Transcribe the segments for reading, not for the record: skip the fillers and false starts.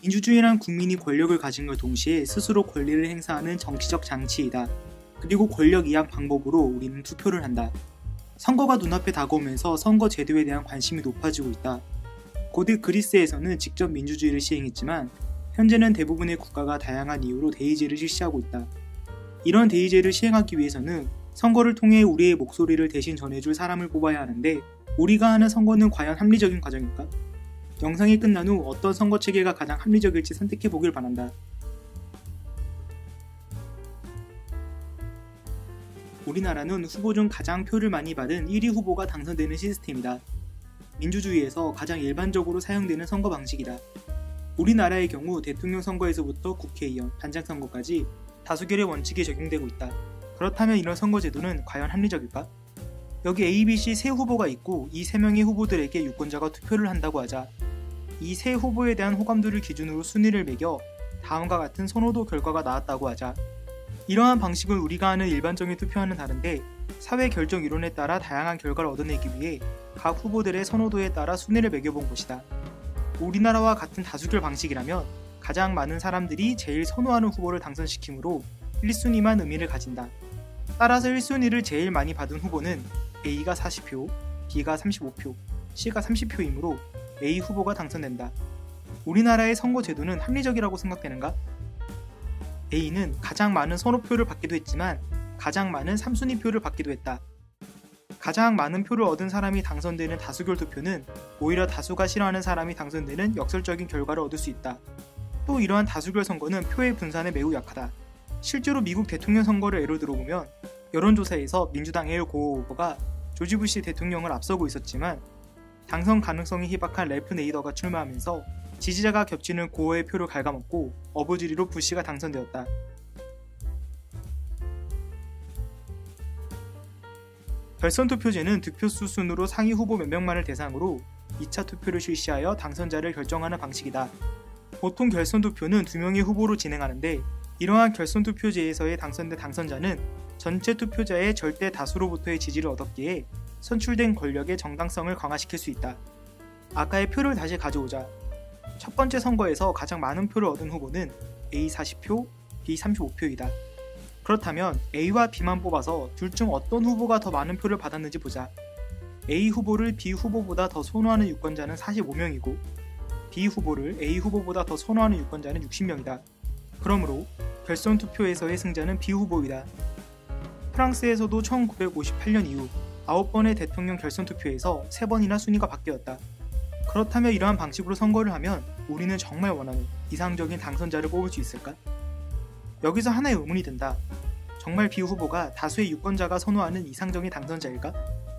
민주주의란 국민이 권력을 가진과 동시에 스스로 권리를 행사하는 정치적 장치이다. 그리고 권력 이양 방법으로 우리는 투표를 한다. 선거가 눈앞에 다가오면서 선거 제도에 대한 관심이 높아지고 있다. 고대 그리스에서는 직접 민주주의를 시행했지만 현재는 대부분의 국가가 다양한 이유로 대의제를 실시하고 있다. 이런 대의제를 시행하기 위해서는 선거를 통해 우리의 목소리를 대신 전해줄 사람을 뽑아야 하는데 우리가 하는 선거는 과연 합리적인 과정일까? 영상이 끝난 후 어떤 선거 체계가 가장 합리적일지 선택해보길 바란다. 우리나라는 후보 중 가장 표를 많이 받은 1위 후보가 당선되는 시스템이다. 민주주의에서 가장 일반적으로 사용되는 선거 방식이다. 우리나라의 경우 대통령 선거에서부터 국회의원, 단장 선거까지 다수결의 원칙이 적용되고 있다. 그렇다면 이런 선거 제도는 과연 합리적일까? 여기 A, B, C 세 후보가 있고 이 세 명의 후보들에게 유권자가 투표를 한다고 하자. 이 세 후보에 대한 호감도를 기준으로 순위를 매겨 다음과 같은 선호도 결과가 나왔다고 하자. 이러한 방식은 우리가 하는 일반적인 투표와는 다른데 사회 결정 이론에 따라 다양한 결과를 얻어내기 위해 각 후보들의 선호도에 따라 순위를 매겨본 것이다. 우리나라와 같은 다수결 방식이라면 가장 많은 사람들이 제일 선호하는 후보를 당선시키므로 1순위만 의미를 가진다. 따라서 1순위를 제일 많이 받은 후보는 A가 40표, B가 35표, C가 30표이므로 A 후보가 당선된다. 우리나라의 선거 제도는 합리적이라고 생각되는가? A는 가장 많은 선호표를 받기도 했지만 가장 많은 3순위 표를 받기도 했다. 가장 많은 표를 얻은 사람이 당선되는 다수결 투표는 오히려 다수가 싫어하는 사람이 당선되는 역설적인 결과를 얻을 수 있다. 또 이러한 다수결 선거는 표의 분산에 매우 약하다. 실제로 미국 대통령 선거를 예로 들어보면 여론조사에서 민주당의 고 후보가 조지 부시 대통령을 앞서고 있었지만 당선 가능성이 희박한 래프 네이더가 출마하면서 지지자가 겹치는 고어의 표를 갉아먹고 어부지리로 부시가 당선되었다. 결선 투표제는 득표수 순으로 상위 후보 몇 명만을 대상으로 2차 투표를 실시하여 당선자를 결정하는 방식이다. 보통 결선 투표는 2명의 후보로 진행하는데 이러한 결선 투표제에서의 당선된 당선자는 전체 투표자의 절대 다수로부터의 지지를 얻었기에 선출된 권력의 정당성을 강화시킬 수 있다. 아까의 표를 다시 가져오자. 첫 번째 선거에서 가장 많은 표를 얻은 후보는 A 40표, B 35표이다. 그렇다면 A와 B만 뽑아서 둘 중 어떤 후보가 더 많은 표를 받았는지 보자. A 후보를 B 후보보다 더 선호하는 유권자는 45명이고 B 후보를 A 후보보다 더 선호하는 유권자는 60명이다. 그러므로 결선 투표에서의 승자는 B 후보이다. 프랑스에서도 1958년 이후 9번의 대통령 결선 투표에서 3번이나 순위가 바뀌었다. 그렇다면 이러한 방식으로 선거를 하면 우리는 정말 원하는 이상적인 당선자를 뽑을 수 있을까? 여기서 하나의 의문이 든다. 정말 B 후보가 다수의 유권자가 선호하는 이상적인 당선자일까?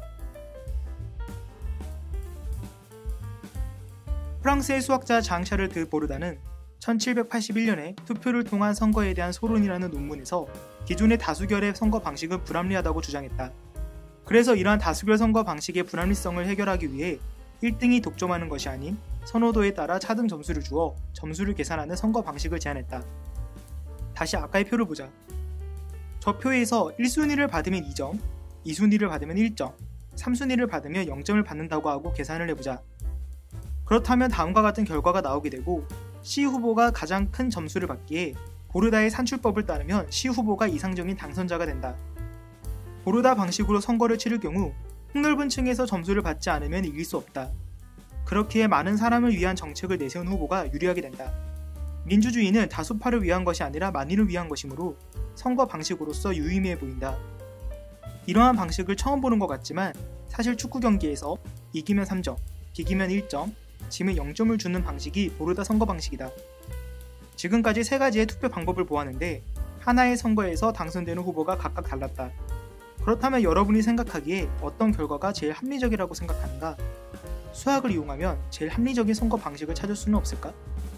프랑스의 수학자 장 샤를 드 보르다는 1781년에 투표를 통한 선거에 대한 소론이라는 논문에서 기존의 다수결의 선거 방식은 불합리하다고 주장했다. 그래서 이러한 다수결 선거 방식의 불합리성을 해결하기 위해 1등이 독점하는 것이 아닌 선호도에 따라 차등 점수를 주어 점수를 계산하는 선거 방식을 제안했다. 다시 아까의 표를 보자. 저 표에서 1순위를 받으면 2점, 2순위를 받으면 1점, 3순위를 받으면 0점을 받는다고 하고 계산을 해보자. 그렇다면 다음과 같은 결과가 나오게 되고 C 후보가 가장 큰 점수를 받기에 보르다의 산출법을 따르면 C 후보가 이상적인 당선자가 된다. 보르다 방식으로 선거를 치를 경우 폭넓은 층에서 점수를 받지 않으면 이길 수 없다. 그렇기에 많은 사람을 위한 정책을 내세운 후보가 유리하게 된다. 민주주의는 다수파를 위한 것이 아니라 만인을 위한 것이므로 선거 방식으로서 유의미해 보인다. 이러한 방식을 처음 보는 것 같지만 사실 축구 경기에서 이기면 3점, 비기면 1점, 지면 0점을 주는 방식이 보르다 선거 방식이다. 지금까지 3가지의 투표 방법을 보았는데 하나의 선거에서 당선되는 후보가 각각 달랐다. 그렇다면 여러분이 생각하기에 어떤 결과가 제일 합리적이라고 생각하는가? 수학을 이용하면 제일 합리적인 선거 방식을 찾을 수는 없을까?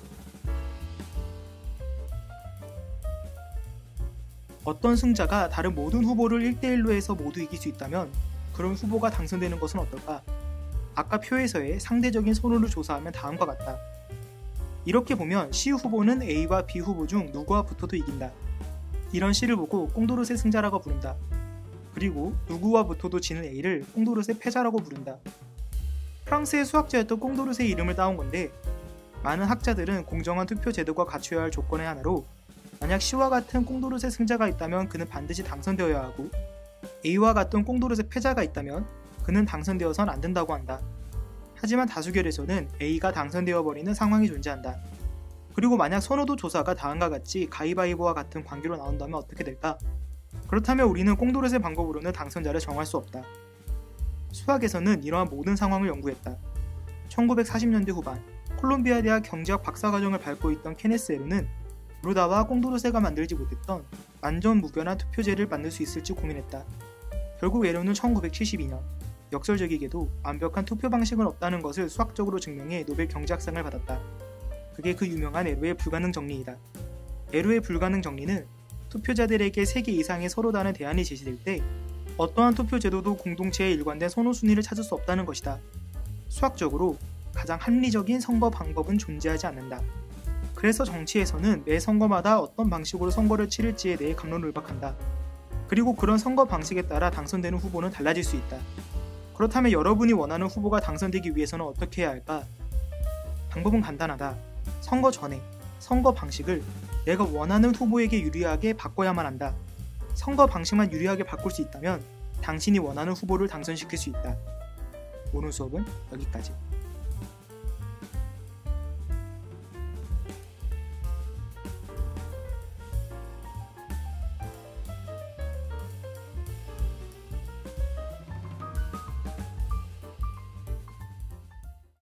어떤 승자가 다른 모든 후보를 1대1로 해서 모두 이길 수 있다면 그런 후보가 당선되는 것은 어떨까? 아까 표에서의 상대적인 선호를 조사하면 다음과 같다. 이렇게 보면 C 후보는 A와 B 후보 중 누구와 붙어도 이긴다. 이런 C를 보고 꽁도르세 승자라고 부른다. 그리고 누구와 붙어도 지는 A를 꽁도르세 패자라고 부른다. 프랑스의 수학자였던 꽁도르세의 이름을 따온 건데 많은 학자들은 공정한 투표 제도가 갖춰야 할 조건의 하나로 만약 C와 같은 꽁도르세 승자가 있다면 그는 반드시 당선되어야 하고 A와 같은 꽁도르세 패자가 있다면 그는 당선되어선 안 된다고 한다. 하지만 다수결에서는 A가 당선되어 버리는 상황이 존재한다. 그리고 만약 선호도 조사가 다음과 같이 가위바위보와 같은 관계로 나온다면 어떻게 될까? 그렇다면 우리는 꽁도르세 방법으로는 당선자를 정할 수 없다. 수학에서는 이러한 모든 상황을 연구했다. 1940년대 후반 콜롬비아 대학 경제학 박사과정을 밟고 있던 케네스 에로는 루다와 꽁도르세가 만들지 못했던 완전 무결한 투표제를 만들 수 있을지 고민했다. 결국 에로는 1972년 역설적이게도 완벽한 투표 방식은 없다는 것을 수학적으로 증명해 노벨 경제학상을 받았다. 그게 그 유명한 에로의 불가능 정리이다. 에로의 불가능 정리는 투표자들에게 3개 이상의 서로 다른 대안이 제시될 때 어떠한 투표 제도도 공동체의 일관된 선호순위를 찾을 수 없다는 것이다. 수학적으로 가장 합리적인 선거 방법은 존재하지 않는다. 그래서 정치에서는 매 선거마다 어떤 방식으로 선거를 치를지에 대해 갑론을박한다. 그리고 그런 선거 방식에 따라 당선되는 후보는 달라질 수 있다. 그렇다면 여러분이 원하는 후보가 당선되기 위해서는 어떻게 해야 할까? 방법은 간단하다. 선거 전에 선거 방식을 내가 원하는 후보에게 유리하게 바꿔야만 한다. 선거 방식만 유리하게 바꿀 수 있다면 당신이 원하는 후보를 당선시킬 수 있다. 오늘 수업은 여기까지.